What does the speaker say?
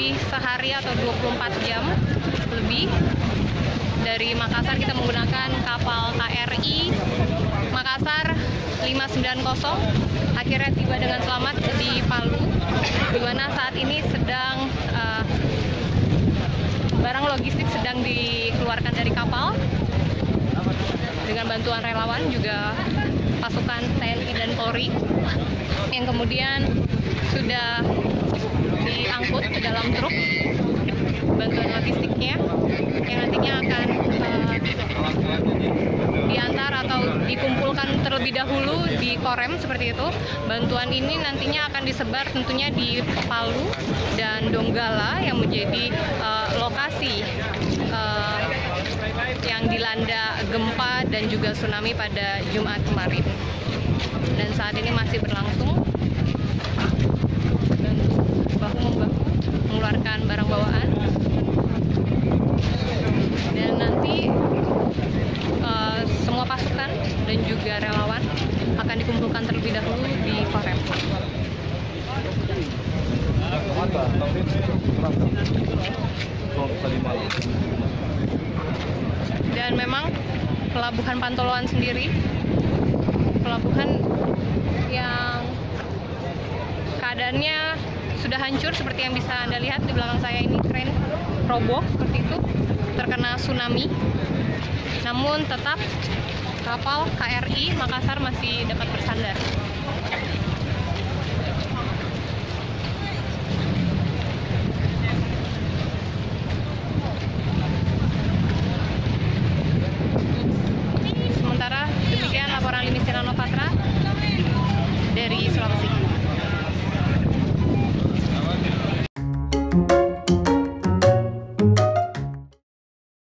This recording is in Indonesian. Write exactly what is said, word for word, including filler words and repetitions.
sehari atau dua puluh empat jam lebih. Dari Makassar kita menggunakan kapal K R I Makassar lima sembilan nol, akhirnya tiba dengan selamat di Palu, di mana saat ini sedang uh, barang logistik sedang dikeluarkan dari kapal dengan bantuan relawan juga pasukan T N I dan Polri yang kemudian sudah diangkut ke dalam truk bantuan logistiknya yang nantinya akan uh, diantar atau dikumpulkan terlebih dahulu di Korem seperti itu. Bantuan ini nantinya akan disebar tentunya di Palu dan Donggala yang menjadi uh, lokasi uh, yang dilanda gempa dan juga tsunami pada Jumat kemarin. Dan saat ini masih berlangsung bahu-membahu mengeluarkan barang bawaan. Dan nanti uh, semua pasukan dan juga relawan akan dikumpulkan terlebih dahulu di Korem. Dan memang pelabuhan Pantoloan sendiri, pelabuhan yang keadaannya sudah hancur seperti yang bisa Anda lihat di belakang saya ini, kren roboh seperti itu, terkena tsunami. Namun tetap kapal K R I Makassar masih dapat bersandar. Sementara demikian laporan Limis Tirano Patra dari Sulawesi.